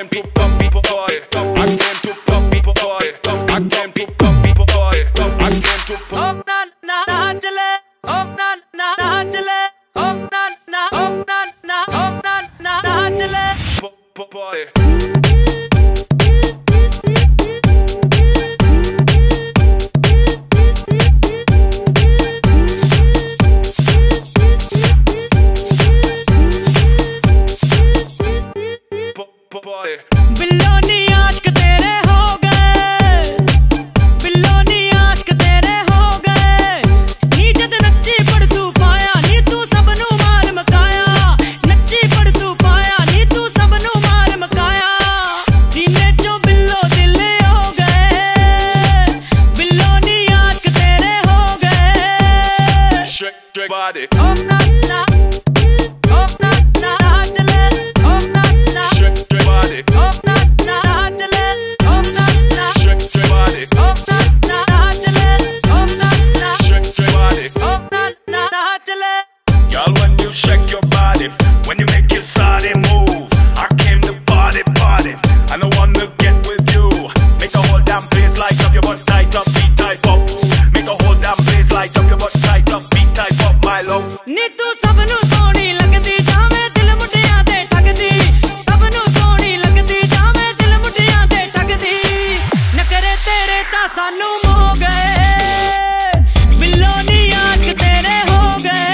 came to puppy boy. I came to puppy boy. I came to puppy boy. I came to puppy. na na na chale, na na na chale, na na na na na na chale. Boy. बिल्लोनी आशिक तेरे हो गए, बिल्लोनी आशिक तेरे हो गए। नी जद नच्ची पड़ तू पाया, नी तू सबनू मार मकाया। नच्ची पड़ तू पाया, नी तू सबनू मार मकाया। सीने चो बिल्लो दिल हो गए, बिल्लोनी आशिक तेरे हो गए। Shake body. ना ना ना चले, ना ना Shake body. ना ना चले, ना ना Shake body. ना चले, ना Shake body. ना चले। Y'all, when you shake your body, when you make your body move, I came to party. I don't wanna get with you. Make the whole damn place light up, your butt tight up, beat tight up. Make the whole damn place light up, your butt tight up, beat tight up, my love. नी तू सबनू सोहनी लगदी, जावे दिल मुंडियां ते ठगदी। सबनू सोहनी लगदी, जावे दिल मुंडियां ते ठगदी। नखरे तेरे ता सानू हो गए, बिल्लोनी आशिक तेरे हो गए।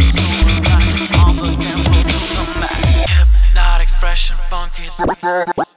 Hypnotic, fresh and funky.